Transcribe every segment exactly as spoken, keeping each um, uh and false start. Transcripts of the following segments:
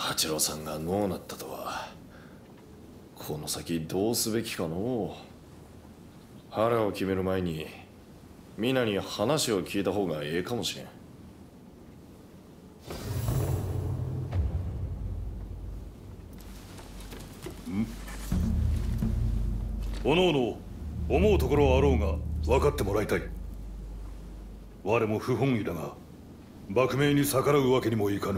八郎さんがのうなったとは。この先どうすべきかのう。腹を決める前に皆に話を聞いた方がええかもしれん。 おのおの思うところはあろうが分かってもらいたい。我も不本意だが幕命に逆らうわけにもいかぬ。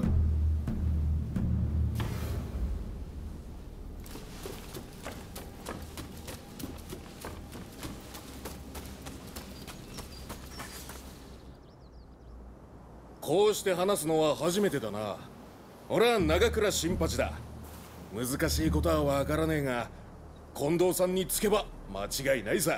こうして話すのは初めてだな。俺は長倉新八だ。難しいことはわからねえが近藤さんにつけば間違いないさ。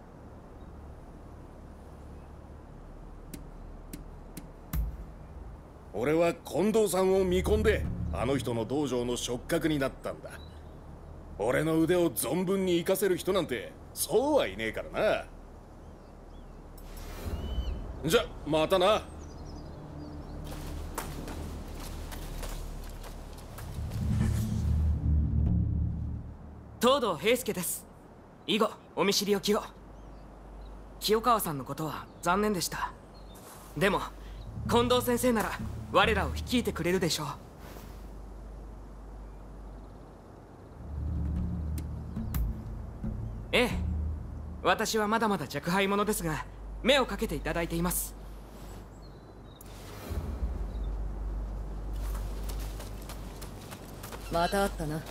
俺は近藤さんを見込んであの人の道場の触覚になったんだ。俺の腕を存分に活かせる人なんてそうはいねえからな。じゃまたな。 東堂平介です。以後お見知りおきを。清川さんのことは残念でした。でも近藤先生なら我らを率いてくれるでしょう。ええ、私はまだまだ若輩者ですが目をかけていただいています。 また会ったな。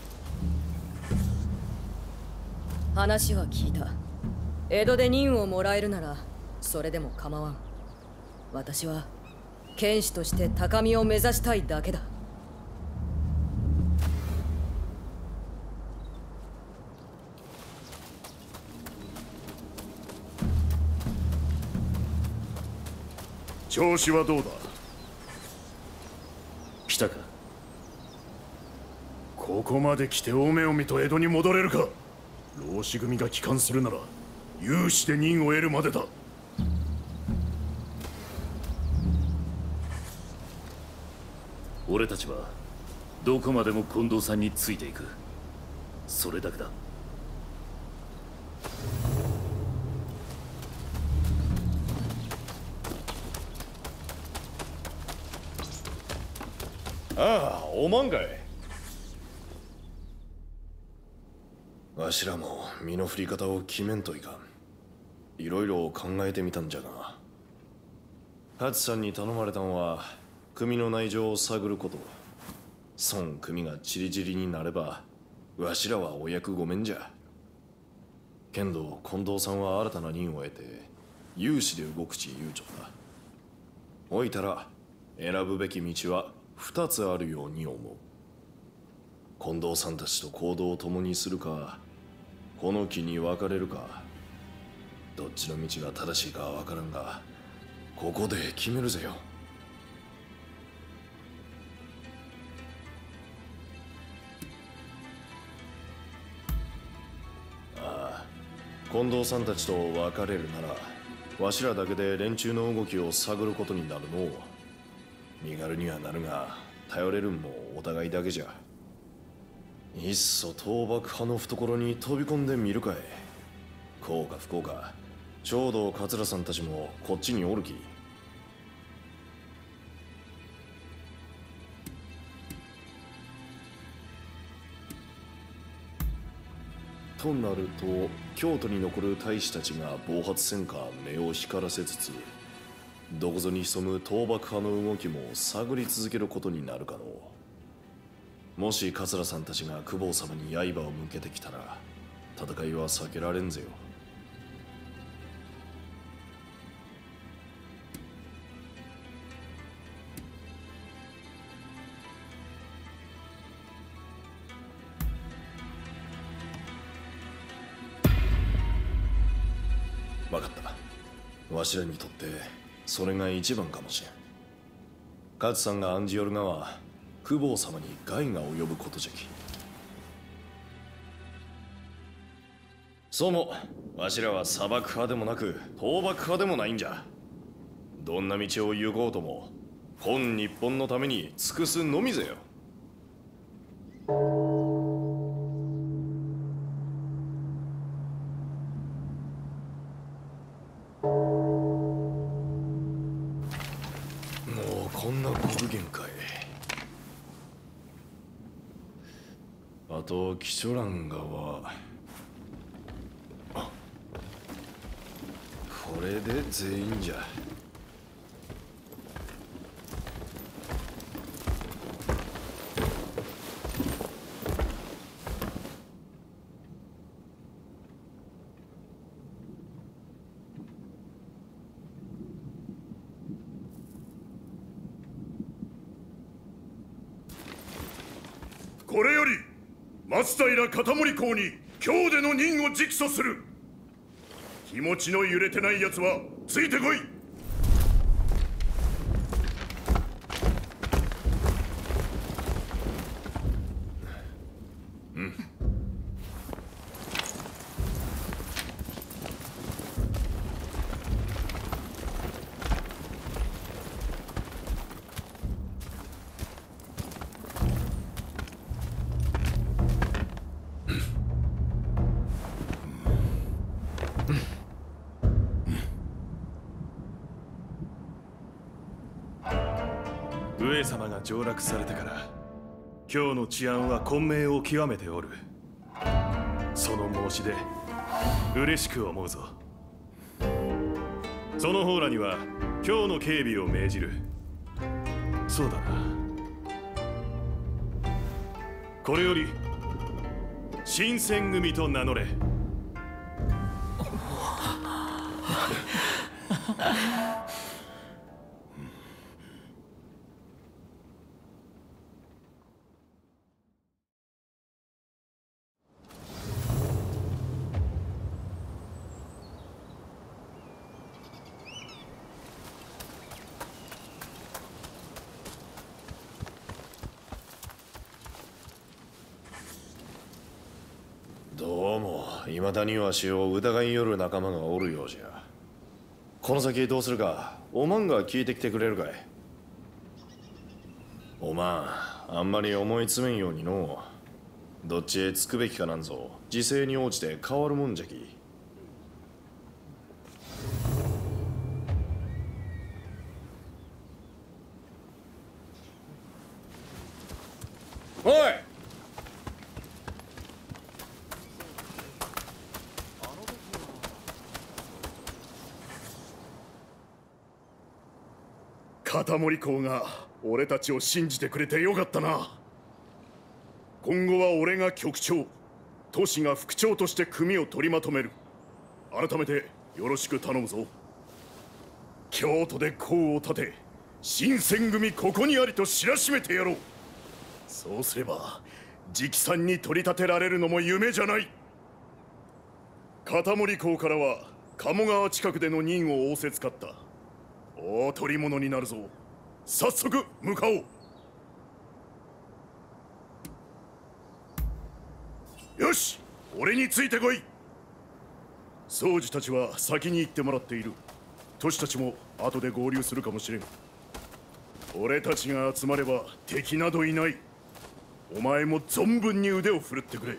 話は聞いた。江戸で任をもらえるならそれでも構わん。私は剣士として高みを目指したいだけだ。 調子はどうだ。 来たか。 ここまで来て大目を見と江戸に戻れるか。浪士組が帰還するなら有志で任を得るまでだ。 俺たちはどこまでも近藤さんについていく。それだけだ。 ああ、おまんかい。わしらも身の振り方を決めんといかん。いろいろ考えてみたんじゃが、ハチさんに頼まれたんは組の内情を探ること。孫組がチリチリになればわしらはお役御免じゃ。けんど近藤さんは新たな任を得て有志で動くち言うちょった。おいたら選ぶべき道は二つあるように思う。近藤さんたちと行動を共にするか、この木に分かれるか。どっちの道が正しいかは分からんが、ここで決めるぜよ。ああ、近藤さんたちと分かれるならわしらだけで連中の動きを探ることになるのう。身軽にはなるが頼れるんもお互いだけじゃ。いっそ倒幕派の懐に飛び込んでみるかい。こうか不幸か、ちょうど桂さんたちもこっちにおるき。となると京都に残る大使たちが暴発せんか目を光らせつつ、どこぞに潜む倒幕派の動きも探り続けることになるかのう。もし桂さんたちが公方様に刃を向けてきたら戦いは避けられんぜよ。分かった。わしらにとってそれが一番かもしれん。勝さんが案じよるがは公方様に害が及ぶことじゃき。そうもわしらは砂漠派でもなく倒幕派でもないんじゃ。どんな道を行こうとも本日本のために尽くすのみぜよ。 こんな国限かい。あとキチョランガはあこれで全員じゃ。 これより松平片森公に今日での任を直訴する。気持ちの揺れてない奴はついてこい。 うん。 上様が上洛されてから今日の治安は混迷を極めておる。その申し出嬉しく思うぞ。その方らには今日の警備を命じる。そうだな、これより新選組と名乗れ。 どうも未だにわしを疑いよる仲間がおるようじゃ。この先どうするかおまんが聞いてきてくれるかい。おまんあんまり思い詰めんようにのう。どっちへつくべきかなんぞ時勢に応じて変わるもんじゃき。 おい、 片森公が俺たちを信じてくれてよかったな。今後は俺が局長、トシが副長として組を取りまとめる。改めてよろしく頼むぞ。京都で功を立て新選組ここにありと知らしめてやろう。そうすれば直参に取り立てられるのも夢じゃない。片森公からは鴨川近くでの任を仰せつかった。大取り物になるぞ。早速向かおう。よし、俺についてこい。宗司たちは先に行ってもらっている。トシたちも後で合流するかもしれん。俺たちが集まれば敵などいない。お前も存分に腕を振るってくれ。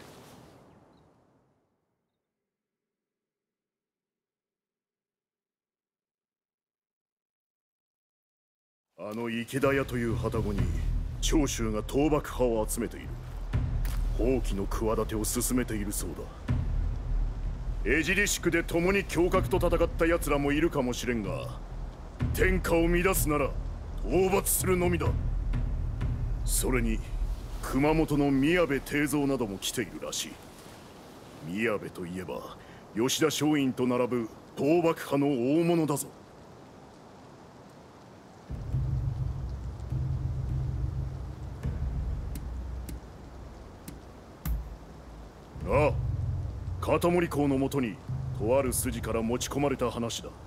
あの池田屋という旅籠に長州が倒幕派を集めている。放棄の企てを進めているそうだ。江尻宿で共に侠客と戦った奴らもいるかもしれんが、天下を乱すなら討伐するのみだ。それに熊本の宮部定蔵なども来ているらしい。宮部といえば吉田松陰と並ぶ倒幕派の大物だぞ。ああ、片森公のもとにとある筋から持ち込まれた話だ。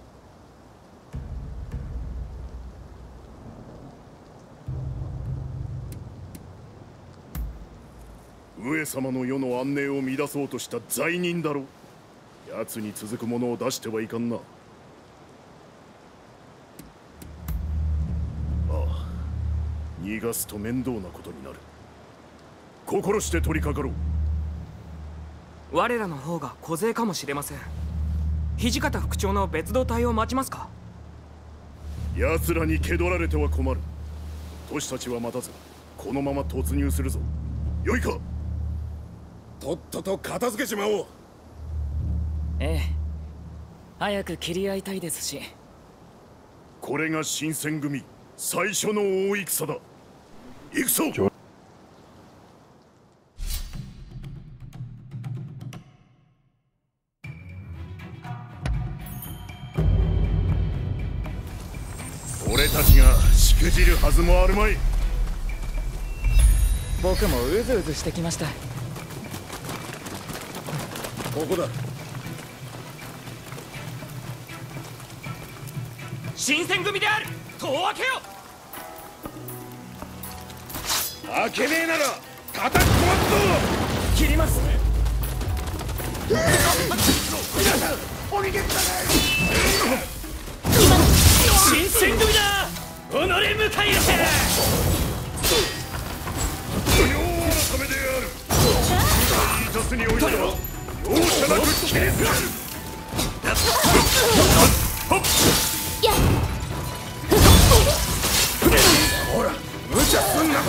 上様の世の安寧を乱そうとした罪人だろ。奴に続くものを出してはいかんな。ああ、逃がすと面倒なことになる。心して取り掛かろう。 我らの方が小勢かもしれません。土方副長の別動隊を待ちますか。 奴らに気取られては困る。 都市たちは待たずこのまま突入するぞ。よいか。 とっとと片付けちまおう。 ええ、早く切り合いたいですし。 これが新選組最初の大戦だ。行くぞ。俺たちがしくじるはずもあるまい。 僕もうずうずしてきました。 ここだ。 新選組である。戸を開けよ。 開けねえなら叩き壊すぞ。 切ります。 皆さんお逃げください。 新選組だ。己迎え撃て。 無用のためである。イータスにおいては容赦なく切り捨てる。 ほら無茶すんな。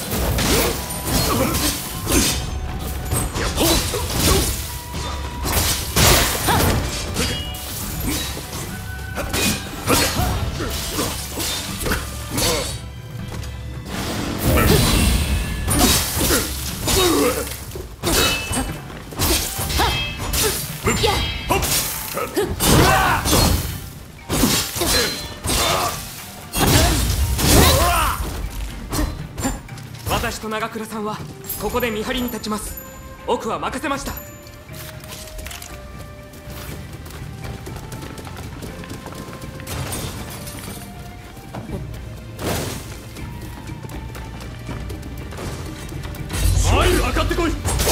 私と長倉さんはここで見張りに立ちます。奥は任せました。 はい、上がってこい。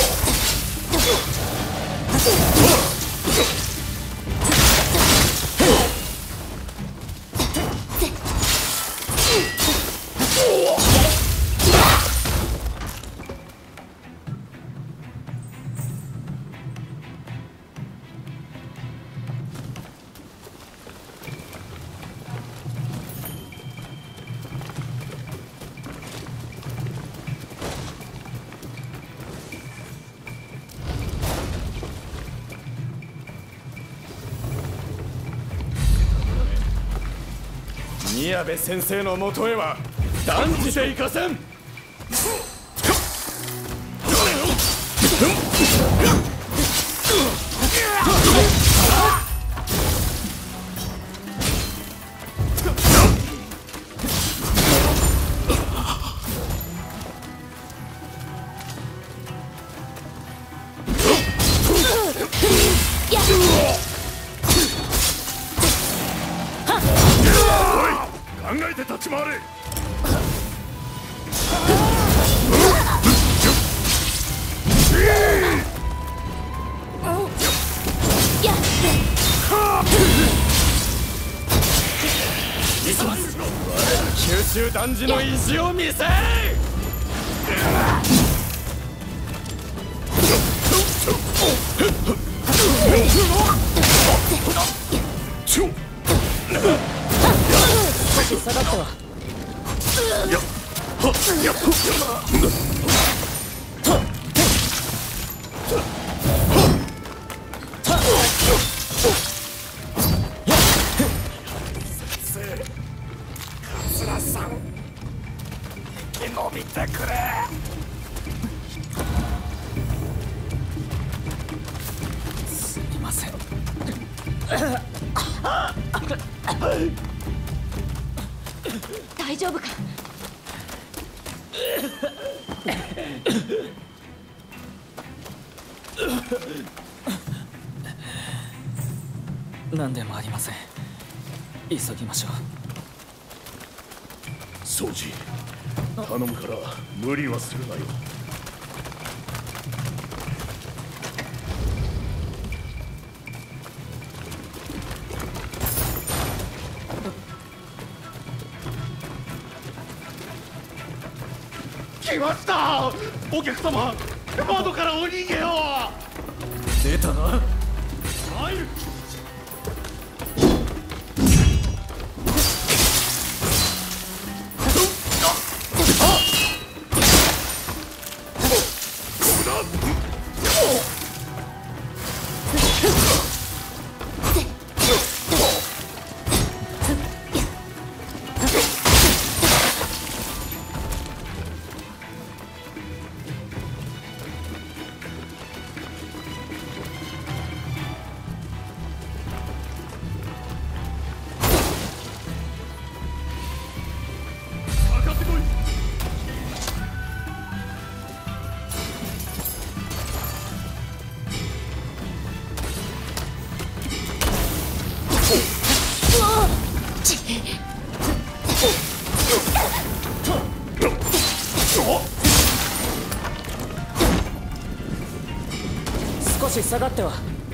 宮部先生のもとへは断じて行かせん。 考えて立ち回れ。 九州男児の意地を見せ。 下がったわ。 やっはっやっ桂さん生き延びてくれ。 すみません。 大丈夫か。 何でもありません。急ぎましょう。 掃除頼むから無理はするなよ。 来ました。お客様、窓からお逃げを。 出たな。 入る。 少し下がっては。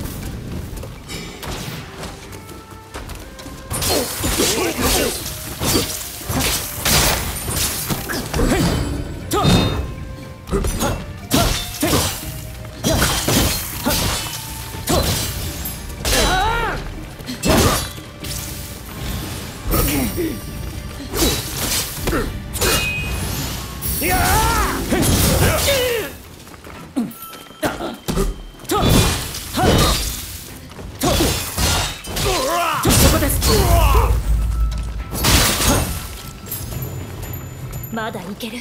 まだいける。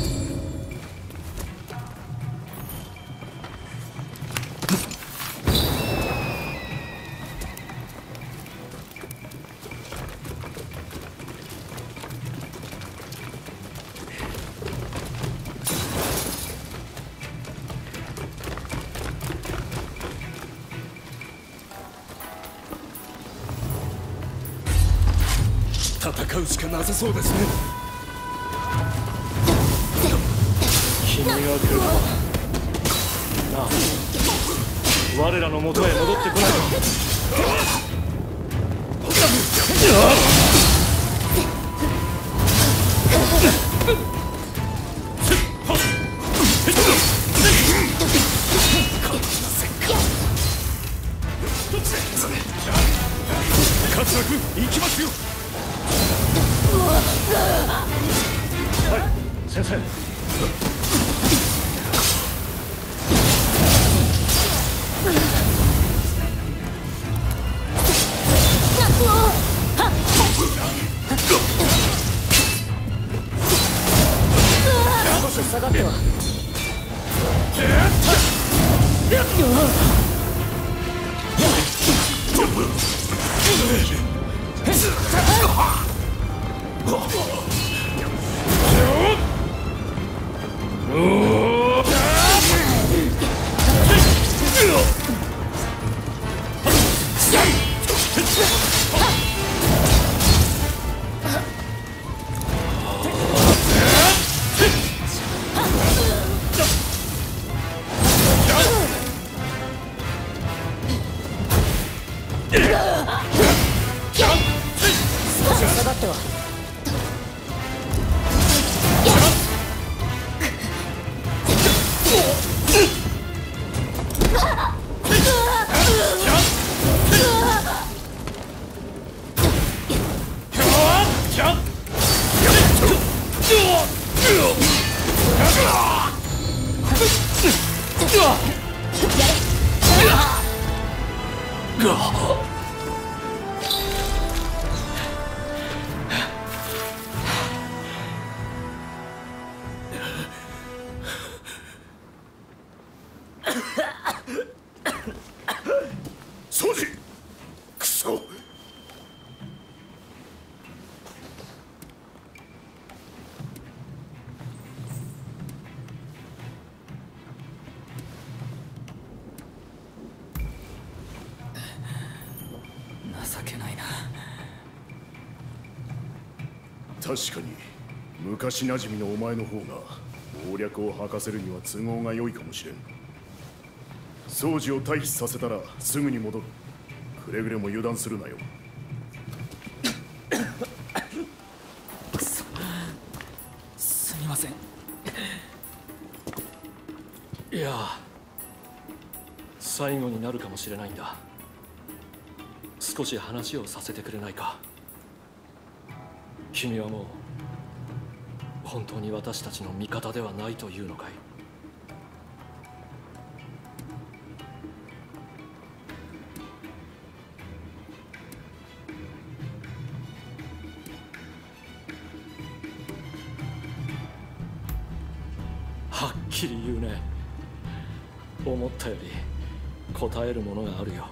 戦うしかなさそうですね。 君が来るのはなあ、我らの元へ戻ってこないか。 桂君行きますよ。 はい先生。 少し下がっては。 掃除くそ。 情けないな。 確かに昔なじみのお前の方が謀略を吐かせるには都合が良いかもしれん。掃除を退避させたらすぐに戻る。くれぐれも油断するなよ。 くそ、すみません。 いや最後になるかもしれないんだ。少し話をさせてくれないか。君はもう本当に私たちの味方ではないというのかい。はっきり言うね。思ったより答えるものがあるよ。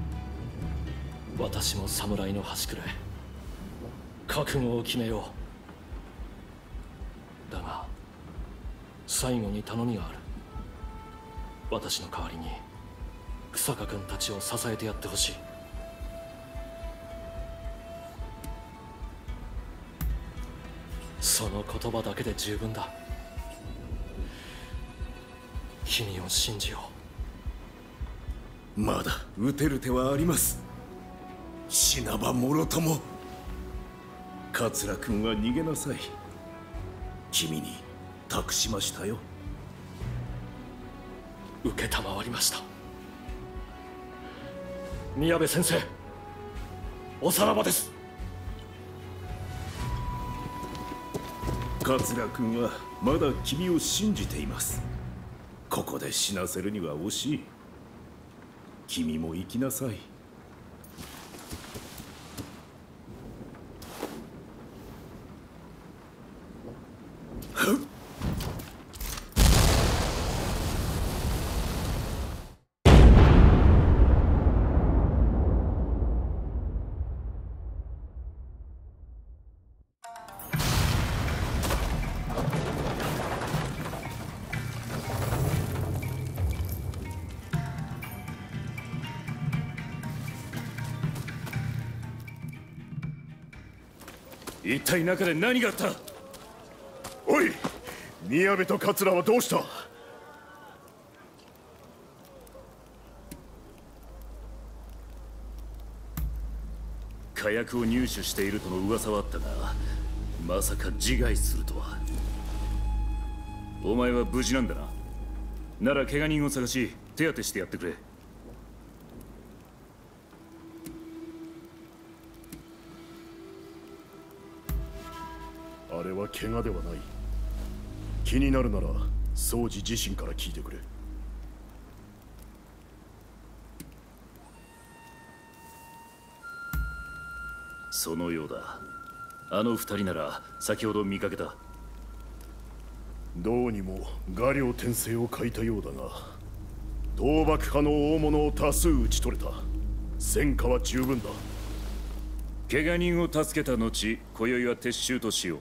私も侍の端くらい覚悟を決めよう。だが最後に頼みがある。私の代わりに日下君たちを支えてやってほしい。 その言葉だけで十分だ。君を信じよう。まだ撃てる手はあります。死なばもろとも。桂君は逃げなさい。君に託しましたよ。 承りました。宮部先生、おさらばです。 桂君はまだ君を信じています。ここで死なせるには惜しい。君も生きなさい。 一体中で何があった？ おい、宮部と桂はどうした？ 火薬を入手しているとの噂はあったが、まさか自害するとは。お前は無事なんだな。なら怪我人を探し手当てしてやってくれ。 あれは怪我ではない。気になるなら宗司自身から聞いてくれ。 そのようだ。あの二人なら先ほど見かけた。 どうにも画領転生を欠いたようだが、倒幕派の大物を多数討ち取れた。戦果は十分だ。 怪我人を助けた後、今宵は撤収としよう。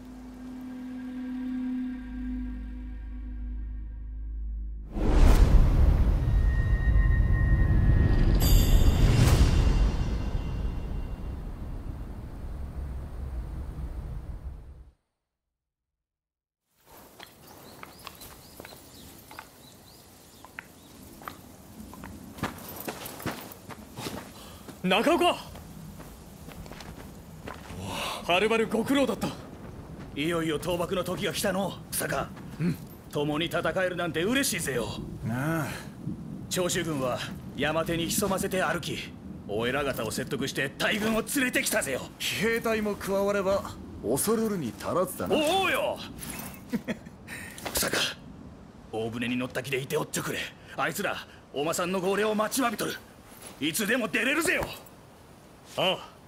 中岡、はるばるご苦労だった。 いよいよ倒幕の時が来たの、草か。うん、共に戦えるなんて嬉しいぜよ。なあ、長州軍は山手に潜ませて歩き、お偉方を説得して大軍を連れてきたぜよ。 騎兵隊も加われば恐るるに足らずだな。 おおよ草か、大船に乗った気でいておっちょくれ。あいつらおまさんの号令を待ちわびとる。いつでも出れるぜよ。 ああ。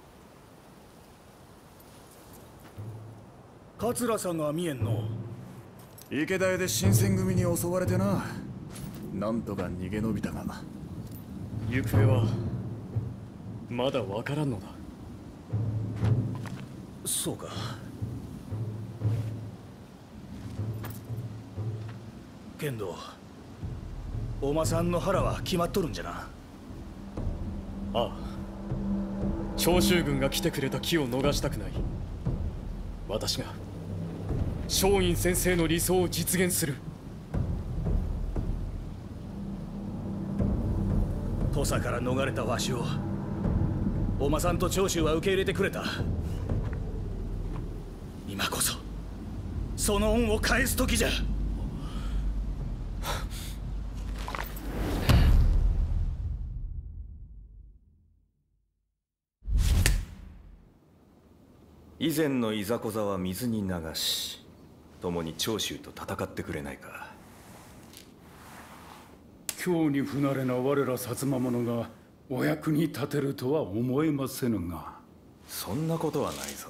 桂さんが見えんの。 池田屋で新選組に襲われてな。なんとか逃げ延びたが、 行方はまだわからんのだ。 そうか。けんどおまさんの腹は決まっとるんじゃな。 ああ、長州軍が来てくれた機を逃したくない。私が松陰先生の理想を実現する。 土佐から逃れたわしをおまさんと長州は受け入れてくれた。今こそその恩を返す時じゃ。 以前のいざこざは水に流し、共に長州と戦ってくれないか。 今日に不慣れな我ら薩摩者がお役に立てるとは思えませぬが。 そんなことはないぞ。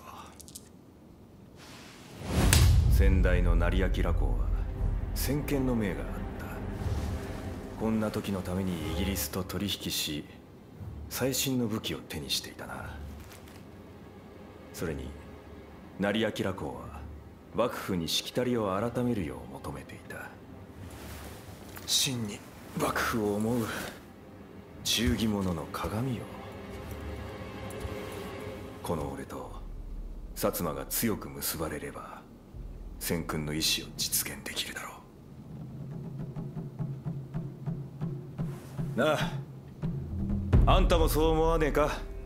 先代の成明公は先見の明があった。こんな時のためにイギリスと取引し、最新の武器を手にしていたな。それに成明公は幕府にしきたりを改めるよう求めていた。真に幕府を思う忠義者の鏡よ。この俺と薩摩が強く結ばれれば、 千君の意志を実現できるだろう。なあ、あんたもそう思わねえか？